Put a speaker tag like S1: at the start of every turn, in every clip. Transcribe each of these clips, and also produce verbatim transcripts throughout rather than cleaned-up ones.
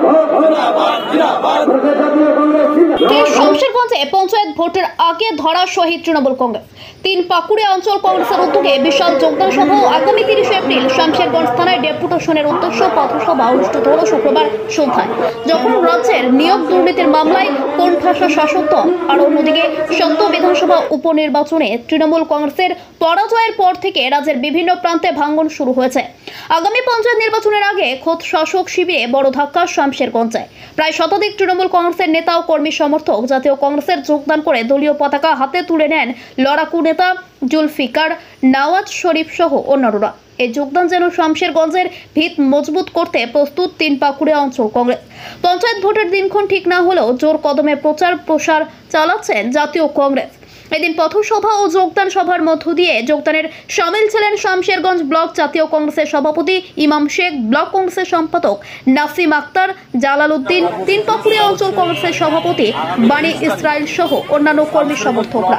S1: শমশেরগঞ্জে পঞ্চায়েত ভোটের আগে ধরা শহীদ তৃণমূল কংগ্রেস। তিন পাকুড়িয়া অঞ্চল কংগ্রেসের উদ্যোগে বিশাল যোগদান সভা ও আগামী তিরিশে এপ্রিল শমশেরগঞ্জ থানায় ডেপুটেশনের উদ্দেশ্য পথসভা অনুষ্ঠিত হল শুক্রবার সন্ধ্যায়। যখন রাজ্যের নিয়োগ দুর্নীতির মামলায় কোণঠাসা শাসক দল, আর অন্যদিকে সদ্য বিধানসভা উপনির্বাচনে তৃণমূল কংগ্রেসের পরাজয়ের পর থেকে রাজ্যের বিভিন্ন প্রান্তে ভাঙন শুরু হয়েছে। আগামী পঞ্চায়েত নির্বাচনের আগে খোদ শাসক শিবিরে বড় ধাক্কা শমশেরগঞ্জে। প্রায় শতাধিক তৃণমূল কংগ্রেসের নেতা ও কর্মী সমর্থক জাতীয় কংগ্রেসের যোগদান করে দলীয় পতাকা হাতে তুলে নেন লড়াকু নেতা জুলফিকার নওয়াজ শরীফ সহ অন্যান্যরা। এই যোগদান যেন শমশেরগঞ্জের ভিত মজবুত করতে প্রস্তুত তিন পাকুড়িয়া অঞ্চল কংগ্রেস। পঞ্চায়েত ভোটের দিনক্ষণ ঠিক না হলেও জোর কদমে প্রচার প্রসার চালাচ্ছেন জাতীয় কংগ্রেস। এদিন পথসভা ও যোগদান সভার মধ্য দিয়ে যোগদানের সামিল ছিলেন শমশেরগঞ্জ ব্লক জাতীয় কংগ্রেসের সভাপতি ইমাম শেখ, ব্লক কংগ্রেসের সম্পাদক নাসিম আক্তার, জালাল উদ্দিন, তিন পাকুড়িয়া অঞ্চল কংগ্রেসের সভাপতি বাণী ইসরাইল সহ অন্যান্য কর্মী সমর্থকরা।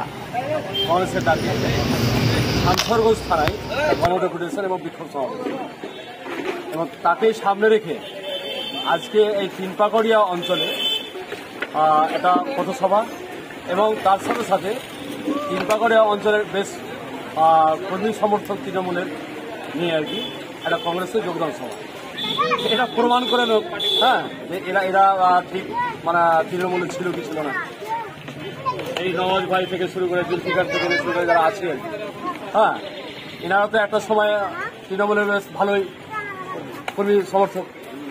S2: শমশেরগঞ্জ থানায় গণডেপুটেশন এবং বিক্ষোভ সমাবেশ এবং তাকে সামনে রেখে আজকে এই তিন পাকুড়িয়া অঞ্চলে একটা পথসভা এবং তার সাথে সাথে তিন পাকুড়িয়া অঞ্চলের বেশ কর্মী সমর্থক তৃণমূলের নিয়ে আর কি একটা কংগ্রেসের যোগদান সভা। এটা প্রমাণ করে লোক হ্যাঁ যে এরা এরা ঠিক মানে তৃণমূলে ছিল কি ছিল না। এই নওয়াজ ভাই থেকে শুরু করে জুলফিকার থেকে শুরু করে যারা আছে আর কি হ্যাঁ এনারা তো একটা সময় তৃণমূলের বেশ ভালোই কর্মী সমর্থক।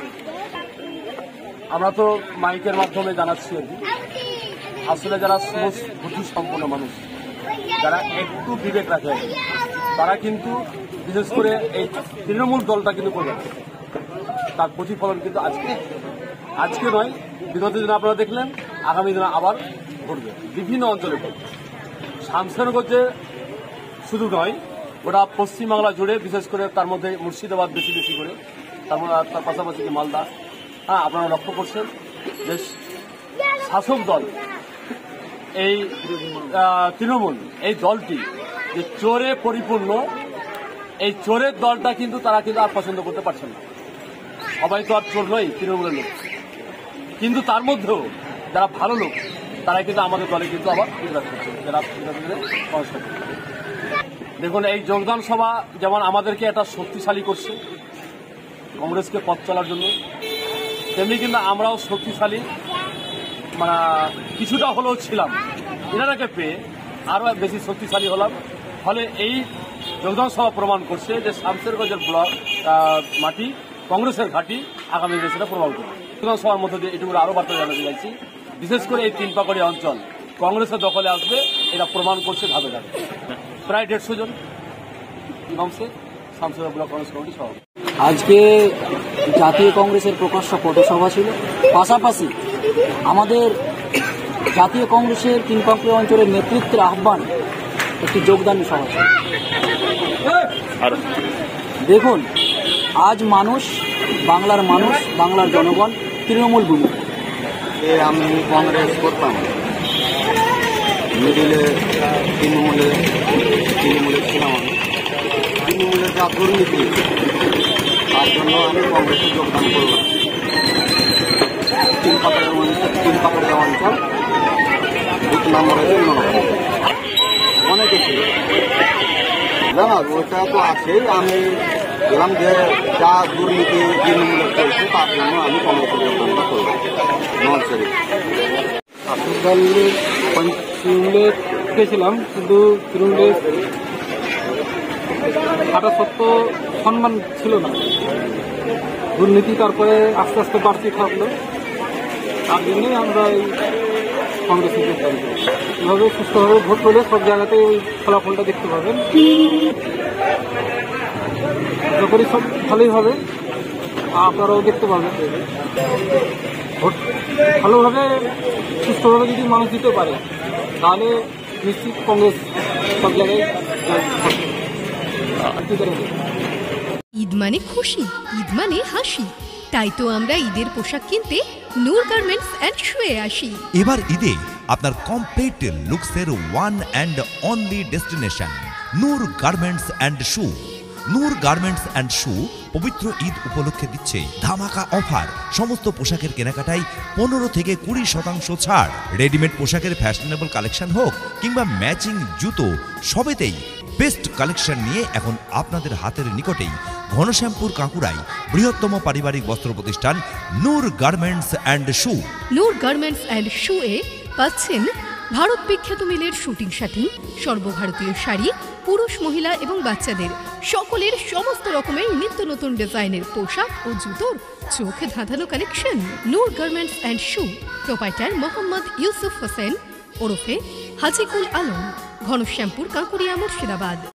S2: আমরা তো মাইকের মাধ্যমে জানাচ্ছি আর কি আসলে যারা বুদ্ধি সম্পন্ন মানুষ, যারা একটু বিবেক রাখে তারা কিন্তু বিশেষ করে এই তৃণমূল দলটা কিন্তু করবে, তার প্রতিফলন কিন্তু আজকে আজকে নয় বিগত দিনে আপনারা দেখলেন, আগামী দিনে আবার ঘটবে বিভিন্ন অঞ্চলে। শমশেরগঞ্জে শুধু নয়, ওটা পশ্চিমবাংলা জুড়ে, বিশেষ করে তার মধ্যে মুর্শিদাবাদ বেশি বেশি করে, তার তার পাশাপাশি মালদা। হ্যাঁ আপনারা লক্ষ্য করছেন যে শাসক দল এই তৃণমূল এই দলটি যে চোরে পরিপূর্ণ, এই চোরের দলটা কিন্তু তারা কিন্তু আর পছন্দ করতে পারছেন না। সবাই তো আর চোর নয় তৃণমূলের লোক, কিন্তু তার মধ্যেও যারা ভালো লোক তারা কিন্তু আমাদের দলে কিন্তু আবার বিরাজ করছে, যারা দেখুন এই যোগদান সভা যেমন আমাদেরকে একটা শক্তিশালী করছে কংগ্রেসকে পথ চলার জন্য, তেমনি কিন্তু আমরাও শক্তিশালী মানে কিছুটা হলেও ছিলাম, এনারাকে পেয়ে আরও বেশি শক্তিশালী হলাম। ফলে এই যোগদান সভা প্রমাণ করছে যে শমশেরগঞ্জের ব্লক মাটি কংগ্রেসের ঘাঁটি, আগামী দিনে সেটা প্রমাণ করবে। যোগদান সভার মধ্যে দিয়ে এটুকু আরও বার্তা জানাতে চাইছি, বিশেষ করে এই তিন পাকুড়িয়া অঞ্চল কংগ্রেসের দখলে আসবে, এটা প্রমাণ করছে ধাপে ধাপে। প্রায় দেড়শো জন ইমাম শেখ, শমশেরগঞ্জ ব্লক কংগ্রেস কমিটি সভাপতি।
S3: আজকে জাতীয় কংগ্রেসের প্রকাশ্য পথসভা ছিল, পাশাপাশি আমাদের জাতীয় কংগ্রেসের তিন পাকুড়িয়া অঞ্চলের নেতৃত্বের আহ্বান একটি যোগদান সভা ছিল। দেখুন আজ মানুষ, বাংলার মানুষ, বাংলার জনগণ তৃণমূল ভূমি।
S4: আমি কংগ্রেস করতাম, মিডিলে তৃণমূলে তৃণমূলে ছিলাম আমি, তৃণমূলের যা দুর্নীতি তার জন্য আমি কংগ্রেসে যোগদান করলাম। তিন পাকুড়িয়া অঞ্চল তিন পাকুড়িয়া অঞ্চল বুথ নম্বর হচ্ছে ন নম্বর, অনেকে ছিল না, ওটা তো আছেই। আমি বললাম যে যা দুর্নীতি তৃণমূলের চলছে তার জন্য আমি কংগ্রেসের যোগদানটা করলাম। নওয়াজ শরীফ
S5: শাসক দলের তৃণমূলে গেছিলাম, কিন্তু তৃণমূলের হাঁটা সত্য সম্মান ছিল না, দুর্নীতি তারপরে আস্তে আস্তে বাড়তে থাকলো, তার জন্যই আমরা এই কংগ্রেসে যোগদান করি। এভাবে সুস্থভাবে ভোট হলে সব জায়গাতে ওই ফলাফলটা দেখতে পাবেন। আশা করি সব ভালোই হবে, আপনারাও দেখতে পাবেন। ভোট ভালোভাবে সুস্থভাবে যদি মানুষ দিতে পারে তাহলে নিশ্চিত কংগ্রেস সব জায়গায়।
S6: ঈদ মানে খুশি, ঈদ মানে হাসি, তাই তো আমরা ঈদের পোশাক কিনতে নূর গার্মেন্টস এন্ড শুয়ে আসি।
S7: এবার ঈদে আপনার কমপ্লিট লুকসের one and only destination Noor garments and shoe, Noor garments and shoe পবিত্র ঈদ উপলক্ষে দিচ্ছে ধামাকা অফার। সমস্ত পোশাকের কেনাকাটায় পনেরো থেকে কুড়ি শতাংশ ছাড়। রেডিমেড পোশাকের ফ্যাশনেবল কালেকশন হোক কিংবা ম্যাচিং জুতো, সবেতেই বেস্ট কালেকশন নিয়ে এখন আপনাদের হাতের নিকটেই ঘনশ্যামপুর কাঁকুড়ায় বৃহত্তম পারিবারিক বস্ত্র প্রতিষ্ঠান Noor garments and shoe.
S6: Noor garments and shoe এ পাচ্ছেন ভারত বিখ্যাত মিলের শুটিং শাটিং, সর্বভারতীয় শাড়ি, পুরুষ, মহিলা এবং বাচ্চাদের সকলের সমস্ত রকমের নিত্য নতুন ডিজাইনের পোশাক ও জুতোর চোখ ধাঁধানো collection. Noor garments and shoe, proprietor Mohammad Yusuf Hossain ওরফে হাজিকুল আলম, ঘনশ্যামপুর, কাঁকুড়িয়া, মুর্শিদাবাদ।